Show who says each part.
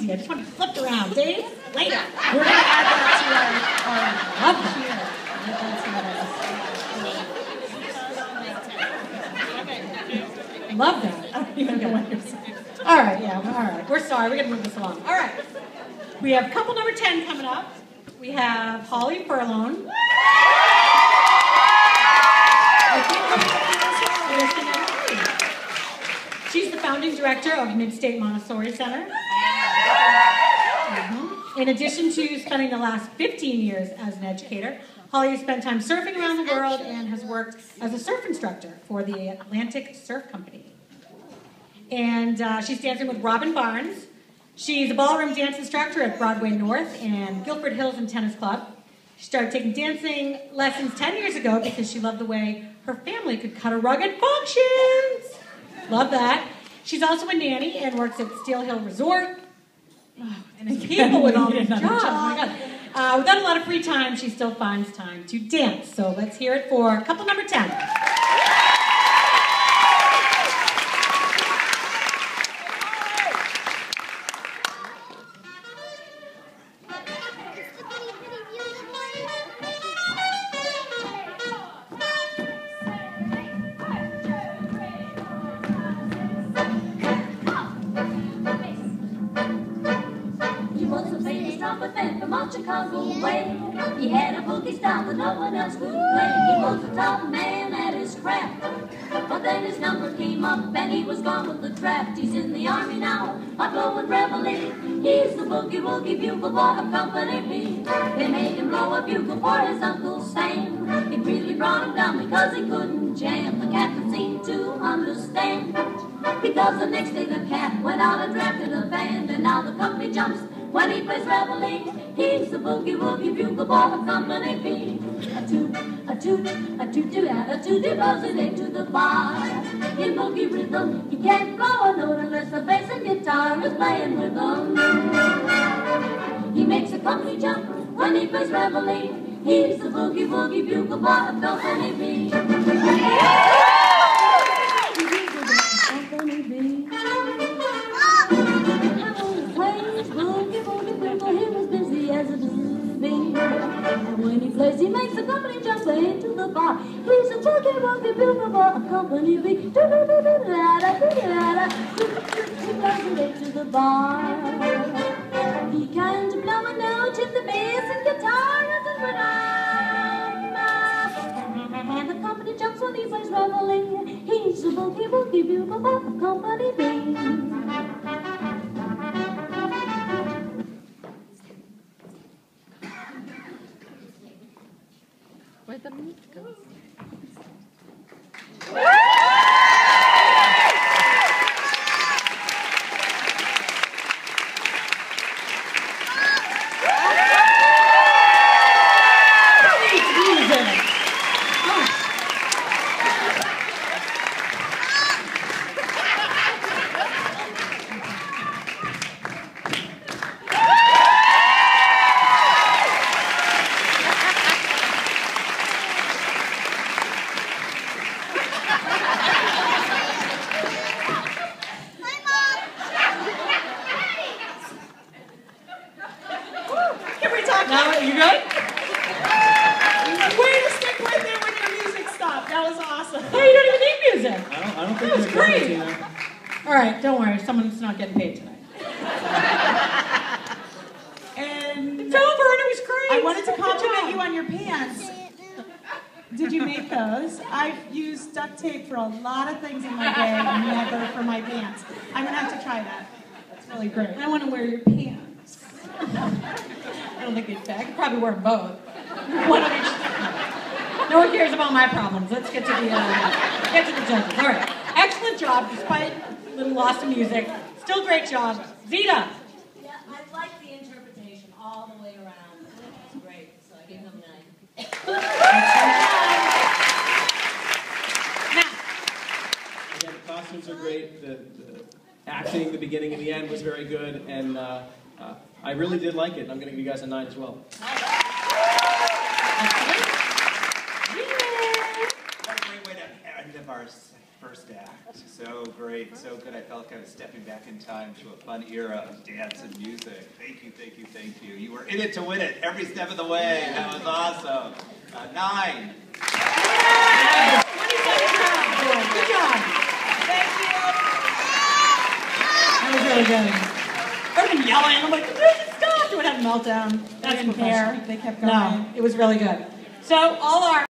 Speaker 1: easy. I just want to flip around. Dave, later.
Speaker 2: We're going to add that to our
Speaker 1: Love that. Love that. I don't even know what you're saying. All right, yeah, all right. We're sorry. We're going to move this along. All right. We have couple number 10 coming up. We have Holly Furlone. She's the founding director of Mid-State Montessori Center. In addition to spending the last 15 years as an educator, Holly has spent time surfing around the world and has worked as a surf instructor for the Atlantic Surf Company. And she's dancing with Robin Barnes. She's a ballroom dance instructor at Broadway North and Guilford Hills and Tennis Club. She started taking dancing lessons 10 years ago because she loved the way her family could cut a rug at functions. Love that. She's also a nanny and works at Steel Hill Resort. Oh, and as people with all these jobs, oh my God. Without a lot of free time, she still finds time to dance. So let's hear it for couple number 10.
Speaker 3: Chicago way. He had a boogie style that no one else could play. He was the top man at his craft. But then his number came up and he was gone with the draft. He's in the army now, hot blowing reveille. He's the boogie woogie bugle boy of Company B. They made him blow a bugle for his Uncle Sam. It really brought him down because he couldn't jam. The captain seemed to understand. Because the next day the cat went out and drafted a band. And now the company jumps when he plays reveille. He's the boogie woogie bugle boy of Company B. A toot, a toot, a toot, and a toot, he blows it into the bar. In boogie rhythm, he can't blow a note unless the bass and guitar is playing with him. He makes a company jump when he plays reveille. He's the boogie woogie bugle boy of Company B. Company B. And when he plays, he makes the company jump into the bar. He's a boogie woogie bugle boy of Company B. He blows it into the bar. He can't blow a note if the bass and guitar isn't rhyme. And the company jumps when he plays reveille. He's a boogie woogie bugle boy of Company B.
Speaker 4: Where'd the meat go?
Speaker 2: For a lot of things in my day, and never for my pants. I'm gonna have to try that. That's really great.
Speaker 1: I want to wear your pants. I don't think they'd fit. I could probably wear both. One of each. No one cares about my problems. Let's get to the judges. All right. Excellent job, despite a little loss of music. Still great job. Zita.
Speaker 3: Yeah, I like the interpretation all the way around. It's great. So I gave them 9.
Speaker 5: The costumes are great. The acting, the beginning and the end was very good, and I really did like it. I'm going to give you guys a 9 as well.
Speaker 6: What a great way to end of our
Speaker 4: first act. So great, so good. I felt like I was stepping back in time to a fun era of dance and music. Thank you, thank you, thank you. You were in it to win it every step of the way. That was awesome. 9.
Speaker 1: Good job.
Speaker 2: Thank you.
Speaker 1: That was really good. I've been yelling. I'm like, the music stopped. I would have a meltdown.
Speaker 2: They
Speaker 1: That's
Speaker 2: didn't care.
Speaker 1: professional.
Speaker 2: They kept going.
Speaker 1: No, it was really good. So all our